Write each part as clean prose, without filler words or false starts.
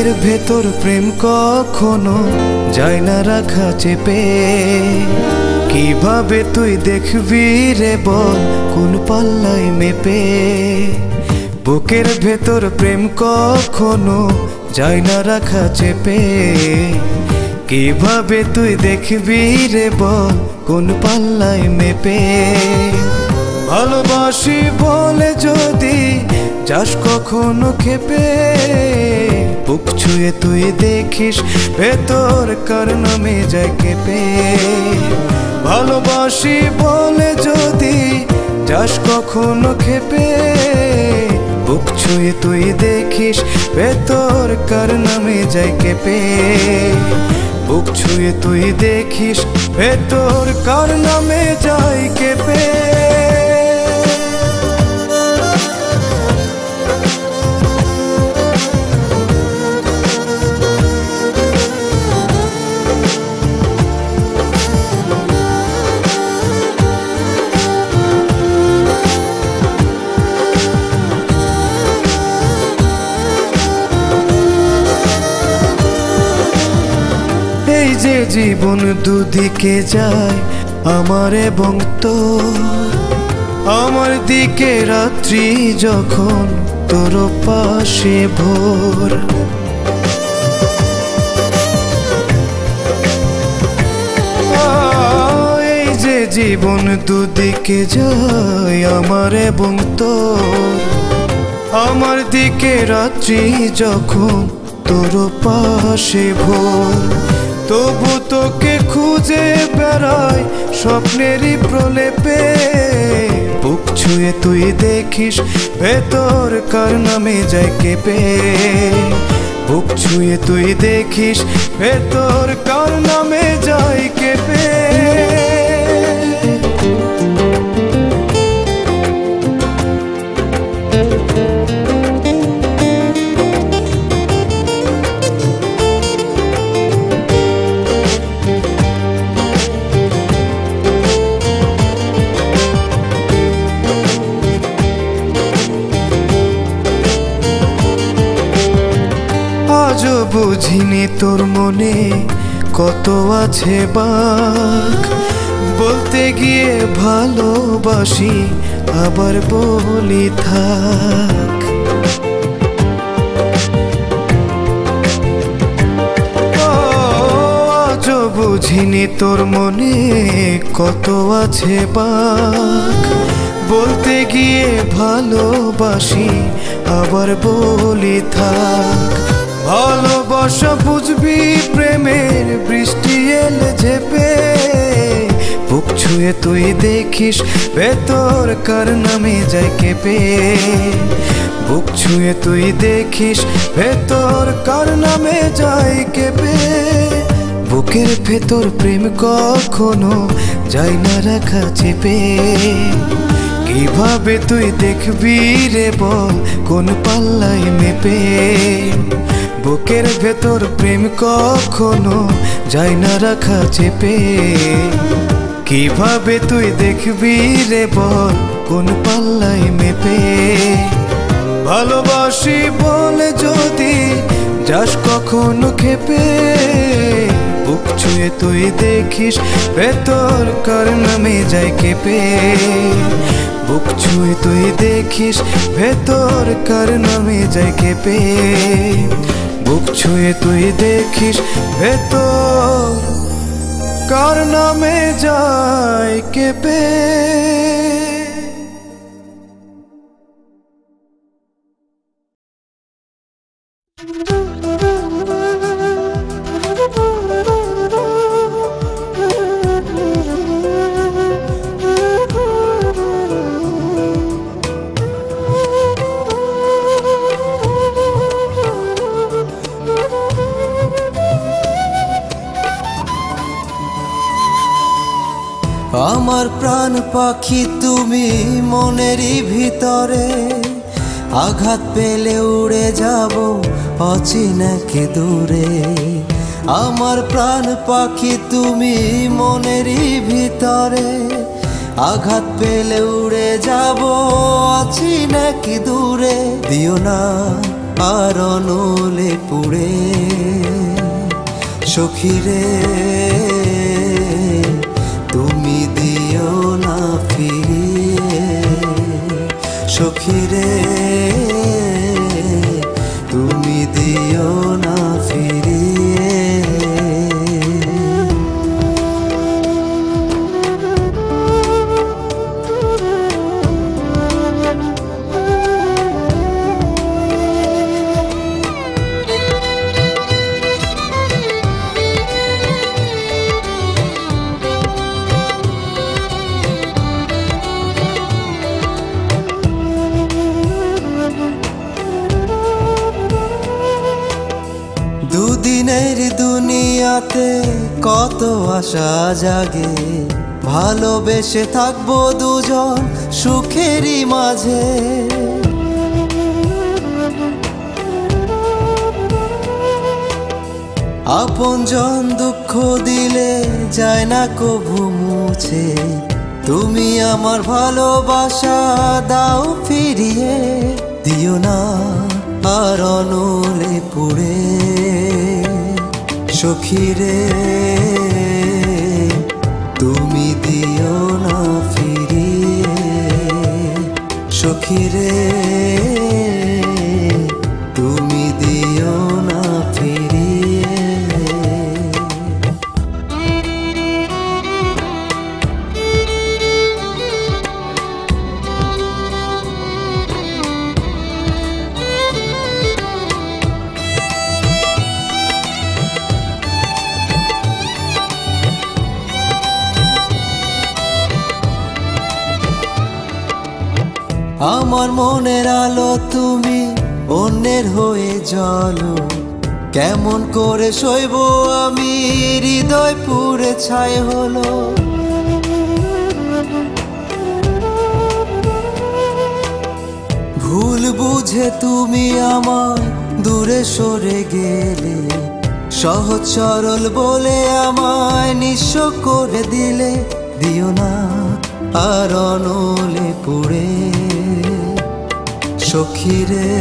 বুকের ভেতর প্রেম কখনো যায় না রাখা চেপে। কিভাবে তুই দেখবি রে বল কোন পাল্লায় মেপে। বুকের ভেতর প্রেম কখনো যায় না রাখা চেপে। কিভাবে তুই দেখবি রে বল কোন পাল্লায় মেপে। ভালোবাসি বলে যদি যাস কখনো খেপে। বুক ছুঁয়ে তুই দেখিস ভেতর কার নামে যায় কেঁপে। ভালোবাসি বলে যদি যাস কখনো খেপে। বুক ছুঁয়ে তুই দেখিস ভেতর কার নামে যায় কেঁপে। বুক ছুঁয়ে তুই দেখিস ভেতর কার নামে যায় কেঁপে। এই যে জীবন দুদিকে যায় আমার এবং তোর। আমার দিকে রাত্রি যখন তোর পাশে ভোর। এই যে জীবন দুদিকে যায় আমার এবং তোর। আমার দিকে রাত্রি যখন তোর পাশে ভোর। তবু তোকে খুঁজে বেড়াই স্বপ্নেরই প্রলেপে। বুক ছুঁয়ে তুই দেখিস ভেতর কার নামে যায় কেঁপে। বুক ছুঁয়ে তুই দেখিস ভেতর কার নামে যায় কেঁপে। আজও বুঝিনি তোর মনে কত আছে বাক। বলতে গিয়ে ভালোবাসি আবার বলি থাক। আজও বুঝিনি তোর মনে কত আছে বাক। বলতে গিয়ে ভালোবাসি আবার বলি থাক। ভালোবাসা বুঝবি প্রেমের বৃষ্টি এলে ঝেপে। বুক ছুঁয়ে তুই দেখিস ভেতর কার নামে যায় কেঁপে। বুক ছুঁয়ে তুই দেখিস ভেতর কার নামে যায় কেঁপে। বুকের ভেতর প্রেম কখনো যায় না রাখা চেপে। কিভাবে তুই দেখবি রে বল কোন পাল্লায় মেপে। বুকের ভেতর প্রেম কখনো যায় না রাখা চেপে। কিভাবে তুই দেখবি রে বল কোন পাল্লায় মেপে। ভালোবাসি বলে যদি যাস কখনো খেপে। বুক ছুঁয়ে তুই দেখিস ভেতর কার নামে যায় কেঁপে। বুক ছুঁয়ে তুই দেখিস ভেতর কার নামে যায় কেঁপে। বুক ছুঁয়ে তুই দেখিস ভেতর কার নামে যায় কেঁপে। আমার প্রাণ পাখি তুমি মনেরই ভিতরে। আঘাত পেলে উড়ে যাব অচিনাকে দূরে। আমার প্রাণ পাখি তুমি মনেরই ভিতরে। আঘাত পেলে উড়ে যাব অচিনাকে দূরে। দিও না আর অনলে পুড়ে। সখী রে তুমি দিও না ফিরিয়ে, সখী রে তুমি দিও না ফিরিয়ে। দুদিনের দুনিয়াতে কত আশা জাগে, ভালোবেসে থাকবো দুজন সুখেরই মাঝে। আপনজন দুঃখ দিলে যায় না কভু মুছে, তুমি আমার ভালোবাসা দাও ফিরিয়ে। দিও না আর অনলে পুড়ে, সখী রে তুমি দিও না ফিরিয়ে, সখী রে তুমি দিও না ফিরিয়ে। আমার মনের আলো তুমি অন্যের হয়ে জ্বলো, কেমন করে সইব আমি হৃদয় পুড়ে ছাই হলো। ভুল বুঝে তুমি আমায় দূরে সরে গেলে, সহজ সরল বলে আমায় নিঃস্ব করে দিলে। দিও না আর অনলে পুড়ে, সখী রে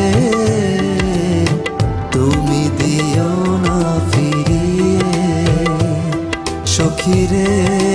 তুমি দিও না ফিরিয়ে, সখী রে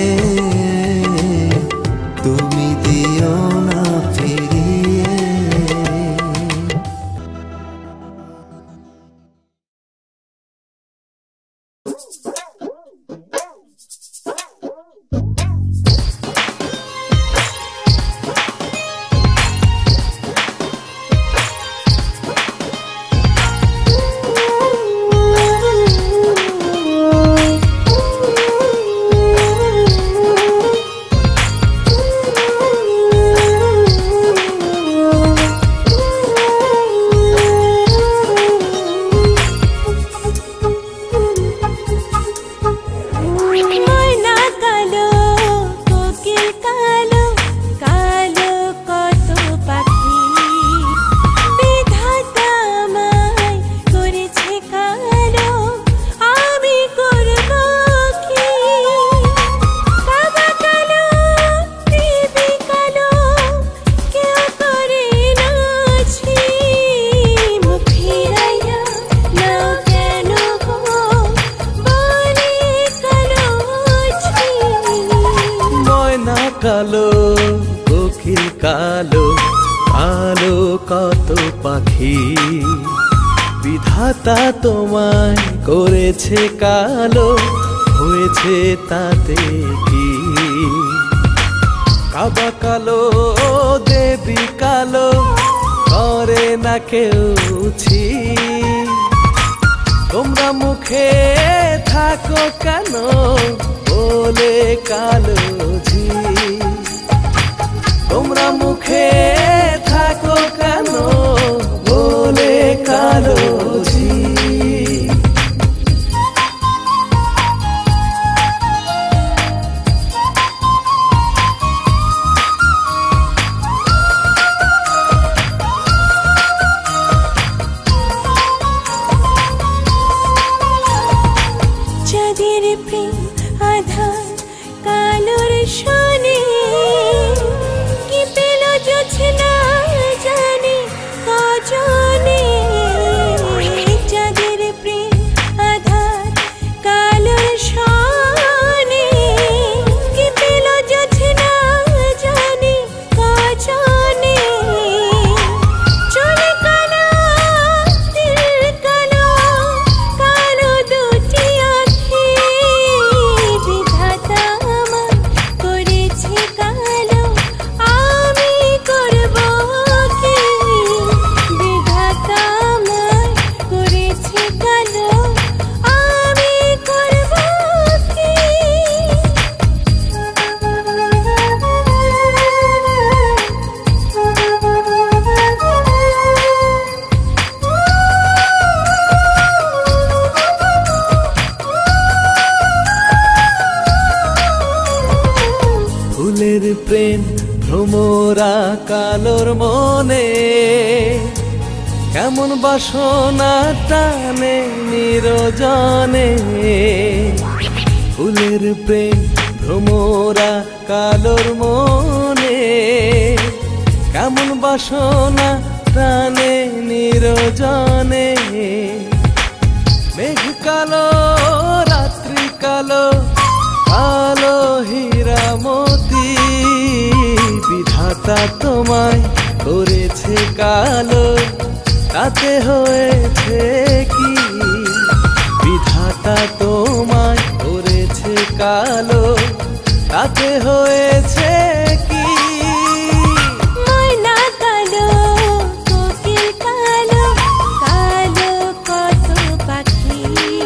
তুমি দিও না ফিরিয়ে। কালো কোকিল কালো, আলো কত পাখি, বিধাতা তোমায় করেছে কালো, হয়েছে তাতে কি? কাবা কালো দেবী কালো, করে না কেউ ছি, তোমরা মুখে থাকো কেন বলে কালো ঝি, তোমরা মুখে থাকো কেন বলে কালো ঝি। যাদের প্রেম আধার কালোর শোনে কি পেল জোছনা ভ্রমরা কালোর মনে কেমন বাসনা টানে নিরজনে ফুলের প্রেম ভ্রমরা কালোর মনে কেমন বাসনা টানে নিরজনে মেঘ কালো রাত্রি কালো কালো হীরামতি বিধাতা তোমায় করেছে কালো তাতে হয়েছে কি বিধাতা তোমায় করেছে কালো তাতে হয়েছে কি ময়না কালো কোকিল কালো কালো কত পাখি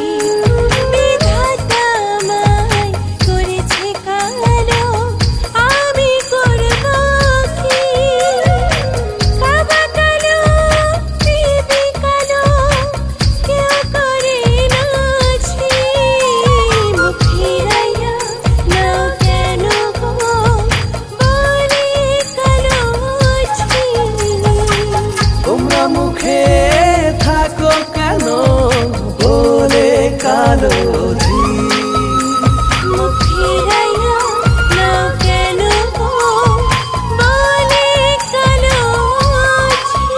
বিধাতা আমায় করেছে কালো আমি করব কি কাবা কালো পিপি কালো কেউ করে নাছি মুখ ফিরাইয়া নাও কেন গো বলে কালো ছি তোমরা মুখে থাকো কেন বলে কালো ঝি মুখ ফিরাইয়া নাও কেন গো বলে কালো ছি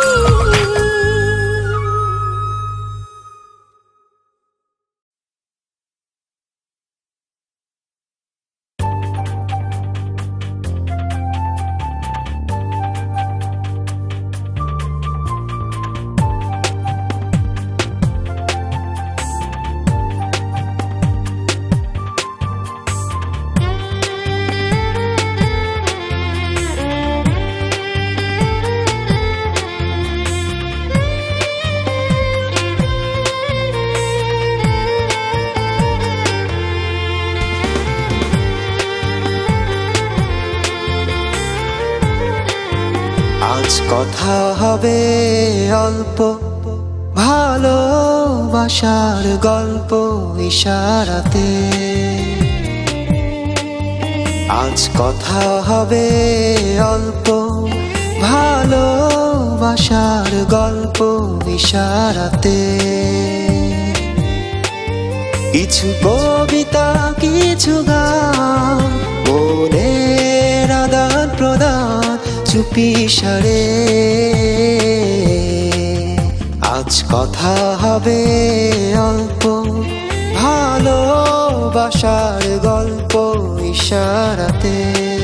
আজ কথা হবে অল্প ভালোবাসার গল্প ইশারাতে আজ কথা হবে অল্প ভালোবাসার গল্প ইশারাতে কিছু কবিতা কিছু গান মনের আদান প্রদান চুপি সারে আজ কথা হবে অল্প ভালোবাসার গল্প ইশারাতে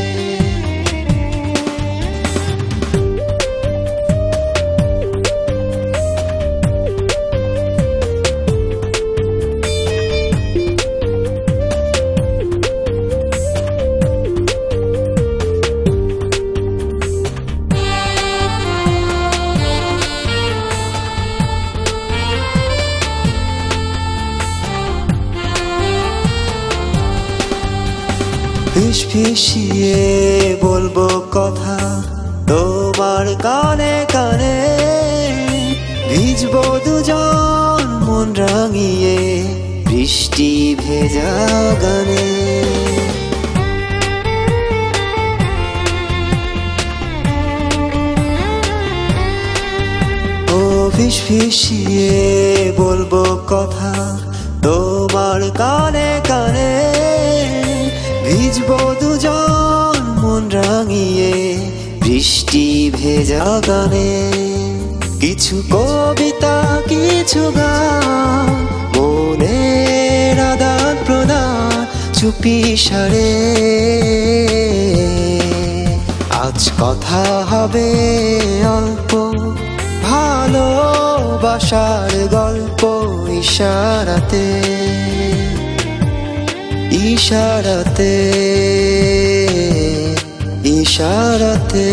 ফিসফিসিয়ে বলবো কথা তোমার কানে কানে ভিজবো দুজন মন রাঙিয়ে বৃষ্টি ভেজা গানে ও ফিসফিসিয়ে বলবো কথা তোমার কানে কানে ভিজবো দুজন মন রাঙিয়ে বৃষ্টি ভেজা গানে কিছু কবিতা কিছু গান মনের আদান প্রদান চুপি সারে আজ কথা হবে অল্প ভালোবাসার গল্প ইশারাতে ইশারাতে ইশারাতে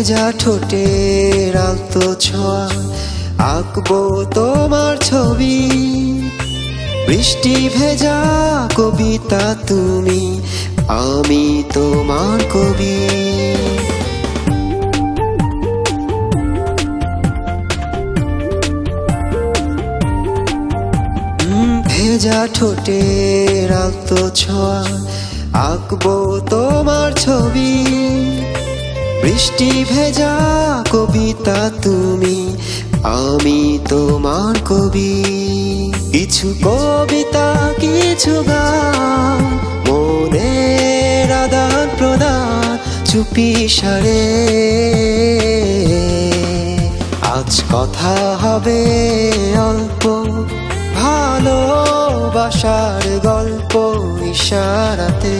ভেজা ঠোঁটের আলতো ছোঁয়া আঁকবো তোমার ছবি, বৃষ্টি ভেজা কবিতা তুমি, আমি তোমার কবি। ভেজা ঠোঁটের আলতো ছোঁয়া আঁকবো তোমার ছবি, বৃষ্টি ভেজা কবিতা তুমি, আমি তোমার কবি। কিছু কবিতা কিছু গান মনের আদান প্রদান চুপি সারে, আজ কথা হবে অল্প ভালোবাসার গল্প ইশারাতে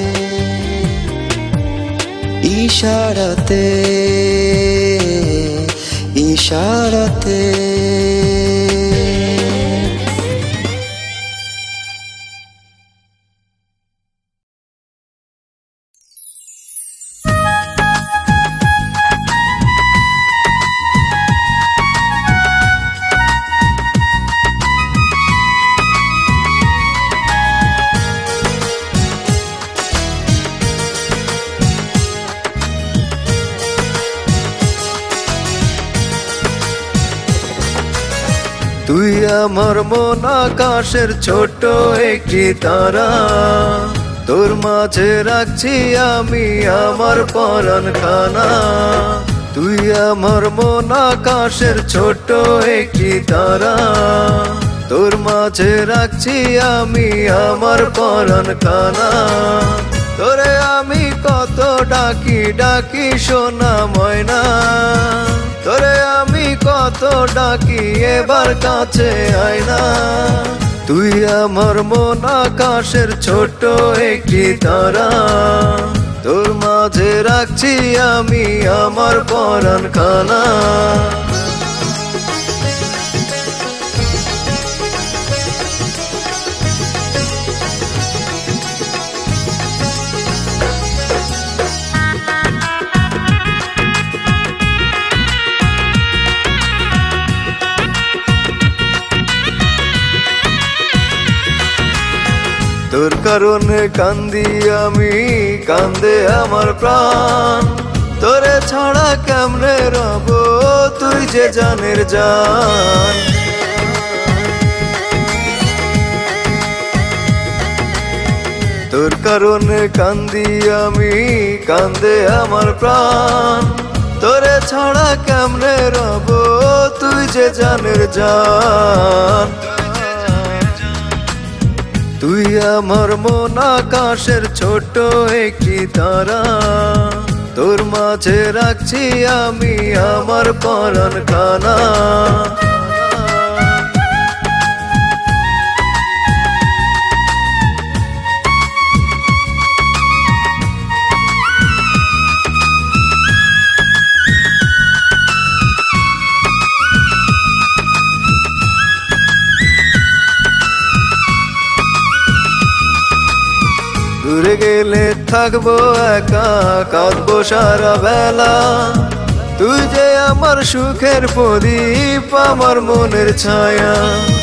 ইশারাতে ইশারাতে। তুই আমার মন আকাশের ছোট একটি তারা, তোর মাঝে রাখছি আমি আমার পরাণ খানা। তুই আমার মন আকাশের ছোট একটি তারা, তোর মাঝে রাখছি আমি আমার পরাণ খানা। তোরে আমি কত ডাকি ডাকি সোনা ময়না, তোরে আমি কত ডাকি এবার কাছে আয় না। তুই আমার মন আকাশের ছোট একটি তারা, তোর মাঝে রাখছি আমি আমার পরাণ খানা। তোর কারণে কান্দি আমি, কান্দে আমার প্রাণ, তোরে ছাড়া কেমনে রব তুই যে জানের জান। তোর কারণে কান্দি আমি, কান্দে আমার প্রাণ, তোরে ছাড়া কেমনে রব তুই যে জানের জান। তুই আমার মন আকাশের ছোট একটি তারা, তোর মাঝে রাখছি আমি আমার পরাণ খানা। দূরে গেলে থাকবো একা, কাঁদবো সারা বেলা, তুই যে আমার সুখের প্রদীপ আমার মনের ছায়া।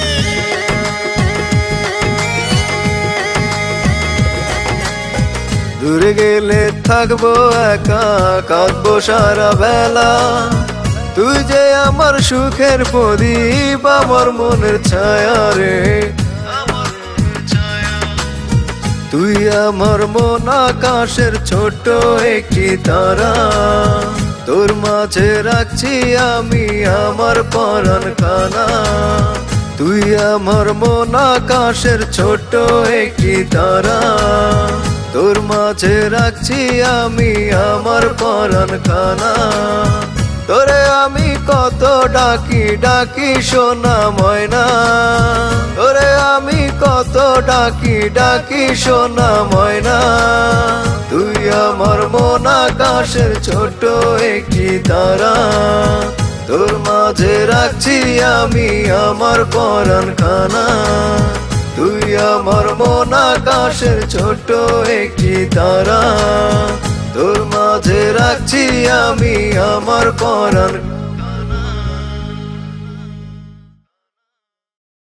দূরে গেলে থাকবো একা, কাঁদবো সারা বেলা, তুই যে আমার সুখের প্রদীপ আমার মনের ছায়া রে। তুই আমার মন আকাশের ছোট একটি তারা, তোর মাঝে রাখছি আমি আমার পরাণ খানা। তুই আমার মন আকাশের ছোট একটি তারা, তোর মাঝে রাখছি আমি আমার পরাণ খানা। তোরে আমি কত ডাকি ডাকি সোনা ময়না, তোরে আমি কত ডাকি ডাকি সোনা ময়না। তুই আমার মন আকাশের ছোট একটি তারা, তোর মাঝে রাখছি আমি আমার পরাণ খানা। তুই আমার মন আকাশের ছোট একটি তারা, তোর মাঝে রাখছি আমি আমার পরাণ